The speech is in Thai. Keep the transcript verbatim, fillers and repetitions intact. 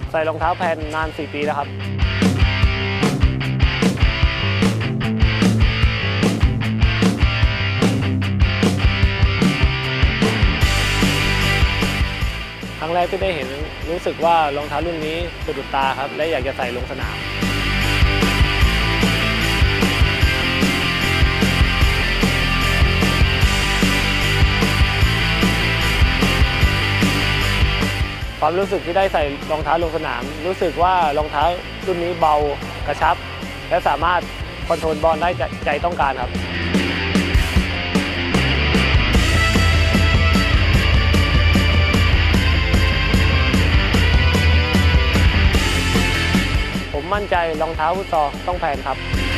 ใส่รองเท้าแพนนานสี่ปีแล้วครับครั้งแรกที่ได้เห็นรู้สึกว่ารองเท้ารุ่นนี้สะดุดตาครับและอยากจะใส่ลงสนามความรู้สึกที่ได้ใส่รองเท้าลงสนามรู้สึกว่ารองเท้ารุ่นนี้เบากระชับและสามารถคอนโทรลบอลได้ใจต้องการครับผมมั่นใจรองเท้าฟุตซอลต้องแพนครับ